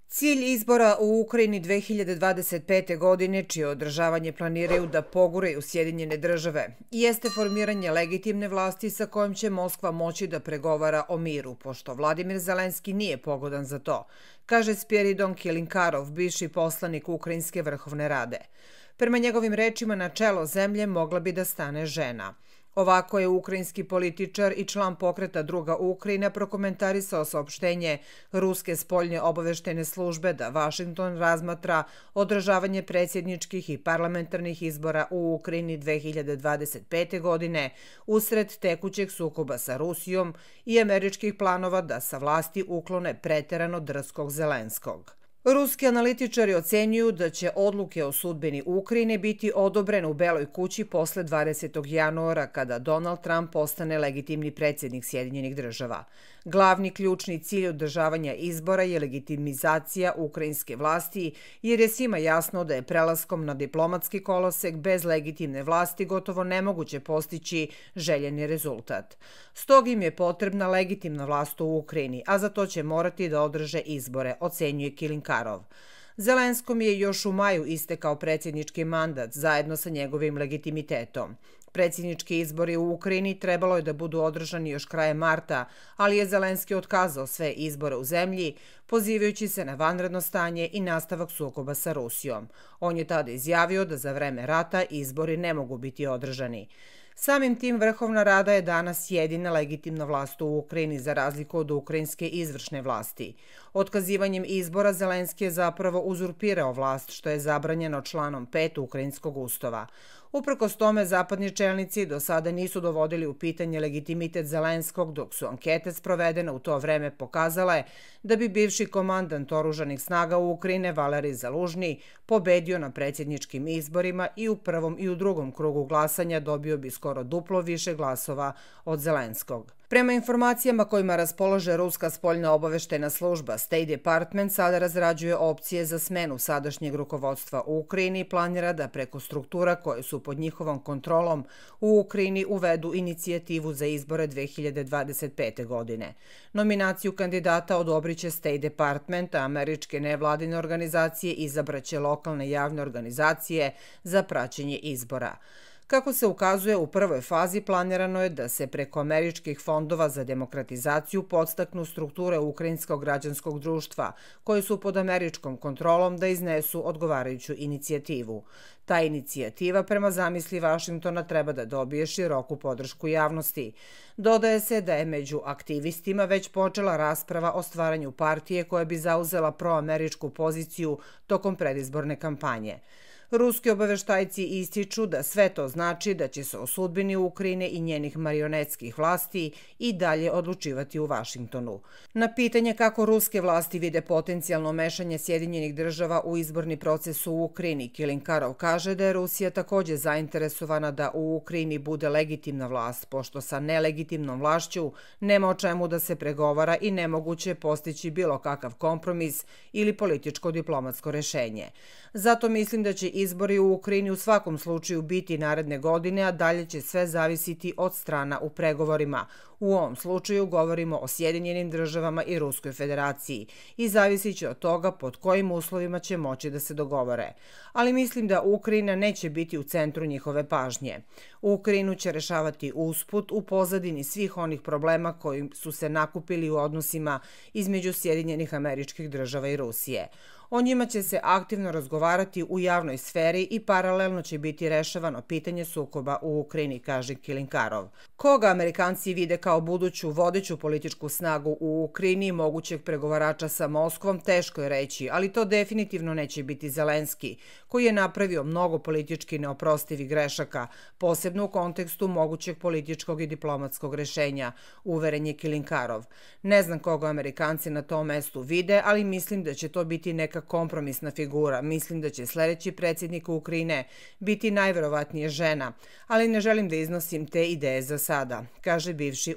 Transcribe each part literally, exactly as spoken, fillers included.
Cilj izbora u Ukrajini dve hiljade dvadeset pete. godine, čije održavanje planiraju da poguraju Sjedinjene države, jeste formiranje legitimne vlasti sa kojom će Moskva moći da pregovara o miru, pošto Vladimir Zelenski nije pogodan za to, kaže Spiridon Kilinkarov, bivši poslanik Ukrajinske vrhovne rade. Prema njegovim rečima, na čelo zemlje mogla bi da stane žena. Ovako je ukrajinski političar i član pokreta Druga Ukrajina prokomentarisao saopštenje Ruske spoljne obaveštene službe da Vašington razmatra održavanje predsjedničkih i parlamentarnih izbora u Ukrajini dve hiljade dvadeset pete. godine usred tekućeg sukoba sa Rusijom i američkih planova da sa vlasti uklone preterano drskog Zelenskog. Ruski analitičari ocenjuju da će odluke o sudbini Ukrajine biti odobrene u Beloj kući posle dvadesetog januara kada Donald Trump postane legitimni predsjednik Sjedinjenih država. Glavni ključni cilj održavanja izbora je legitimizacija ukrajinske vlasti, jer je svima jasno da je prelaskom na diplomatski kolosek bez legitimne vlasti gotovo nemoguće postići željeni rezultat. Stog im je potrebna legitimna vlast u Ukrajini, a za to će morati da održe izbore, ocenjuje Kilinkarov. Zelenskom je još u maju istekao predsjednički mandat zajedno sa njegovim legitimitetom. Predsjednički izbori u Ukrajini trebalo je da budu održani još krajem marta, ali je Zelenski otkazao sve izbore u zemlji, pozivajući se na vanredno stanje i nastavak sukoba sa Rusijom. On je tada izjavio da za vreme rata izbori ne mogu biti održani. Samim tim Vrhovna rada je danas jedina legitimna vlast u Ukrajini za razliku od ukrajinske izvršne vlasti. Otkazivanjem izbora Zelenski je zapravo uzurpirao vlast, što je zabranjeno članom pet Ukrajinskog ustava. Uprkos tome, zapadni čelnici do sada nisu dovodili u pitanje legitimitet Zelenskog, dok su ankete sprovedene u to vreme pokazale da bi bivši komandant oružanih snaga u Ukrajine Valerij Zalužni pobedio na predsjedničkim izborima i u prvom i u drugom krugu glasanja dobio bi skoro duplo više glasova od Zelenskog. Prema informacijama kojima raspolaže Ruska spoljna obaveštena služba, State Department sada razrađuje opcije za smenu sadašnjeg rukovodstva u Ukrajini i planira da preko struktura koje su pod njihovom kontrolom u Ukrajini uvedu inicijativu za izbore dve hiljade dvadeset pete. godine. Nominaciju kandidata odobriće State Department, a američke nevladine organizacije izabraće lokalne javne organizacije za praćenje izbora. Kako se ukazuje, u prvoj fazi planirano je da se preko američkih fondova za demokratizaciju podstaknu strukture ukrajinskog građanskog društva, koje su pod američkom kontrolom, da iznesu odgovarajuću inicijativu. Ta inicijativa prema zamisli Vašingtona treba da dobije široku podršku javnosti. Dodaje se da je među aktivistima već počela rasprava o stvaranju partije koja bi zauzela proameričku poziciju tokom predizborne kampanje. Ruski obaveštajci ističu da sve to znači da će se o sudbini Ukrajine i njenih marionetskih vlasti i dalje odlučivati u Vašingtonu. Na pitanje kako ruske vlasti vide potencijalno mešanje Sjedinjenih država u izborni proces u Ukrajini, Kilinkarov kaže da je Rusija takođe zainteresovana da u Ukrajini bude legitimna vlast, pošto sa nelegitimnom vlašću nema o čemu da se pregovara i nemoguće postići bilo kakav kompromis ili političko-diplomatsko rešenje. Zato mislim da će izbori u Ukrajini u svakom slučaju biti naredne godine, a dalje će sve zavisiti od strana u pregovorima. U ovom slučaju govorimo o Sjedinjenim državama i Ruskoj federaciji i zavisit će od toga pod kojim uslovima će moći da se dogovore. Ali mislim da Ukrajina neće biti u centru njihove pažnje. Ukrajinu će rešavati usput u pozadini svih onih problema koji su se nakupili u odnosima između Sjedinjenih Američkih Država i Rusije. O njima će se aktivno razgovarati u javnoj sferi i paralelno će biti rešavano pitanje sukoba u Ukrajini, kaže Kilinkarov. Koga Amerikanci vide kao buduću vodeću političku snagu u Ukrajini i mogućeg pregovarača sa Moskvom, teško je reći, ali to definitivno neće biti Zelenski, koji je napravio mnogo politički neoprostivih grešaka, posebno u kontekstu mogućeg političkog i diplomatskog rešenja, uveren je Kilinkarov. Ne znam koga Amerikanci na tom mestu vide, ali mislim da će to biti neka kompromisna figura. Mislim da će sledeći predsjednik Ukrajine biti najverovatnije žena, ali ne želim da iznosim te ideje za sada, kaže bivši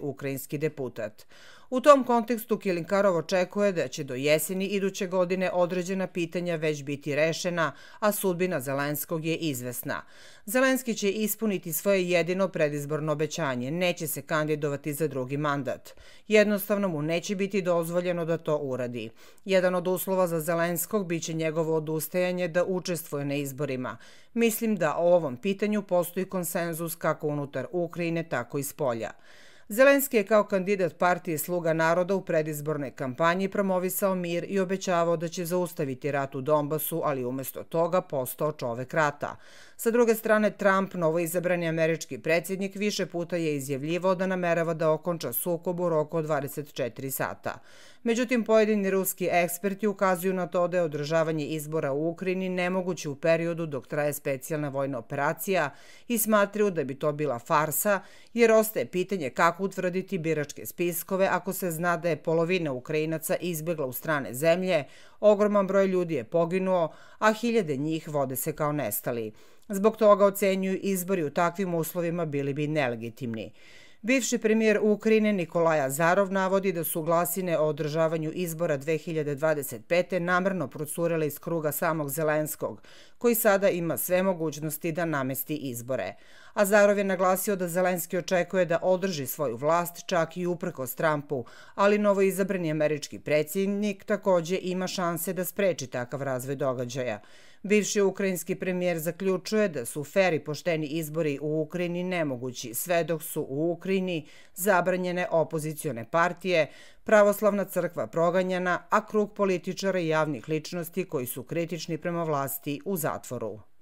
ukrajinski deputat. U tom kontekstu Kilinkarov očekuje da će do jeseni iduće godine određena pitanja već biti rešena, a sudbina Zelenskog je izvesna. Zelenski će ispuniti svoje jedino predizborno obećanje, neće se kandidovati za drugi mandat. Jednostavno mu neće biti dozvoljeno da to uradi. Jedan od uslova za Zelenskog biće njegovo odustajanje da učestvuje na izborima. Mislim da o ovom pitanju postoji konsenzus kako unutar Ukrajine, tako i spolja. Zelenski je kao kandidat partije Sluga naroda u predizbornoj kampanji promovisao mir i obećavao da će zaustaviti rat u Donbasu, ali umesto toga postao čovek rata. Sa druge strane, Trump, novoizabrani američki predsjednik, više puta je izjavljivao da namerava da okonča sukob u roku od dvadeset četiri sata. Međutim, pojedini ruski eksperti ukazuju na to da je održavanje izbora u Ukrajini nemoguće u periodu dok traje specijalna vojna operacija i smatraju da bi to bila farsa, jer ostaje pitanje kako utvrditi biračke spiskove ako se zna da je polovina Ukrajinaca izbjegla u strane zemlje, ogroman broj ljudi je poginuo, a hiljade njih vode se kao nestali. Zbog toga ocenjuju izbori u takvim uslovima bili bi nelegitimni. Bivši premijer Ukrajine Nikolaj Azarov navodi da su glasine o održavanju izbora dve hiljade dvadeset pete namerno procurile iz kruga samog Zelenskog, koji sada ima sve mogućnosti da namesti izbore. Azarov je naglasio da Zelenski očekuje da održi svoju vlast čak i uprkos Trumpu, ali novoizabrani američki predsjednik takođe ima šanse da spreči takav razvoj događaja. Bivši ukrajinski premijer zaključuje da su fer i pošteni izbori u Ukrajini nemogući sve dok su u Ukrajini zabranjene opozicione partije, pravoslavna crkva proganjana, a krug političara i javnih ličnosti koji su kritični prema vlasti u zatvoru.